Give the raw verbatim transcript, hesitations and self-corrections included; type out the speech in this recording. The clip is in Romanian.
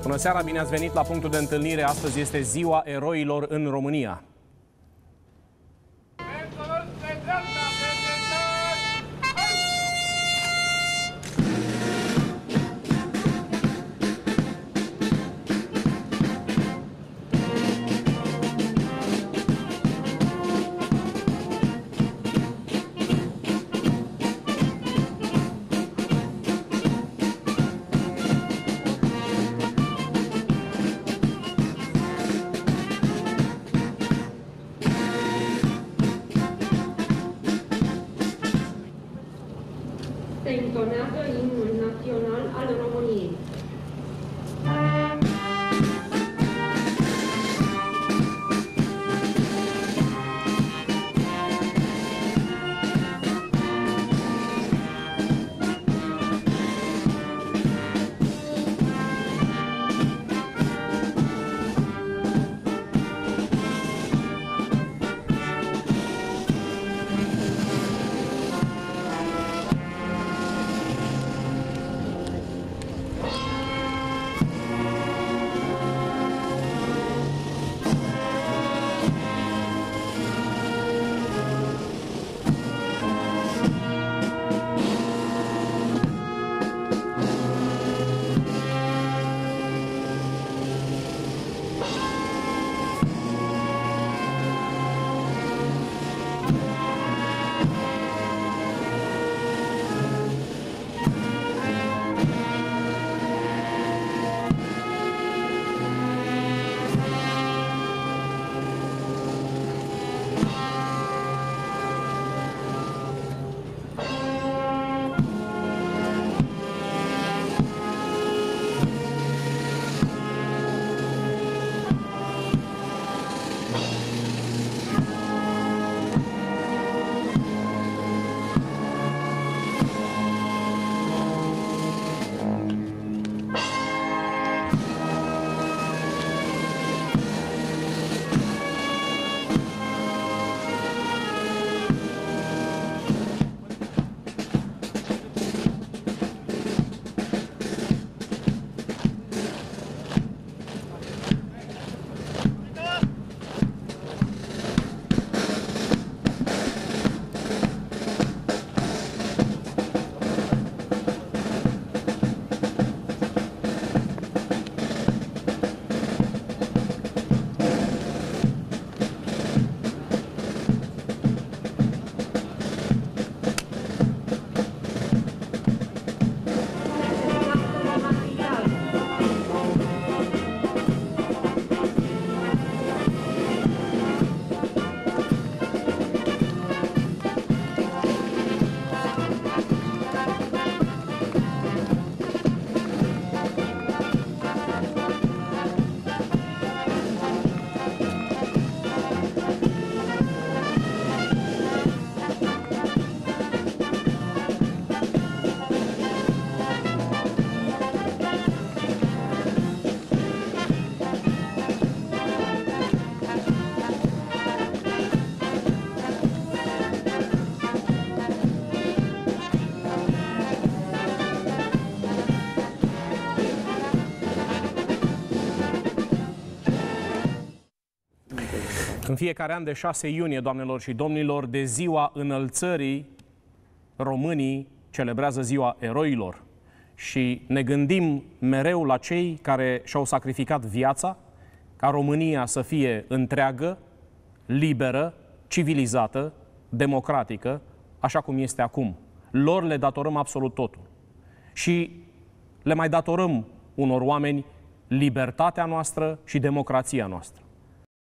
Bună seara, bine ați venit la punctul de întâlnire. Astăzi este Ziua Eroilor în România. Se intonează imnul național al României. În fiecare an de șase iunie, doamnelor și domnilor, de ziua înălțării, românii celebrează Ziua Eroilor și ne gândim mereu la cei care și-au sacrificat viața ca România să fie întreagă, liberă, civilizată, democratică, așa cum este acum. Lor le datorăm absolut totul. Și le mai datorăm unor oameni libertatea noastră și democrația noastră.